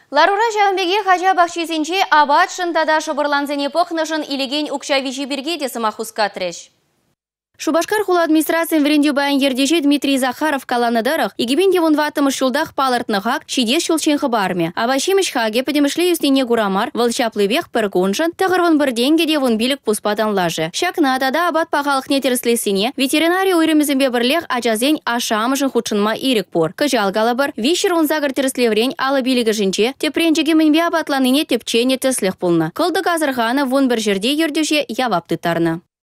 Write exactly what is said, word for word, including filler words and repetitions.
Ларура жауынбеге хажа бақшизінче абат шындада шыбырланзене пықнышын илеген укчавичи бергеде сымахуска треш. Шубашкар хула администрациян врендю баян ердеже Дмитрий Захаров каланыдырых, егибен девон ватымыш шулдах палыртныхак, шидес шулченхы барме. Абашимыш хаге подемышле юстине гурамар, волчаплыбех пыргуншын, тағырвын бір денге девон билік пуспадан лажы. Шакна тада абат пағалық нетерслесіне, ветеринария уйрымызымбе бірлех ажазен ашамышын худшынма ирік пор. Кыжал галабыр, вишер он загыр терслеврень алы билігі жінче, тепренчеге мінбе абатланыне тепчене теслех пулны. Кылды казырғаны вон бір жерде ердеже явапты тарны.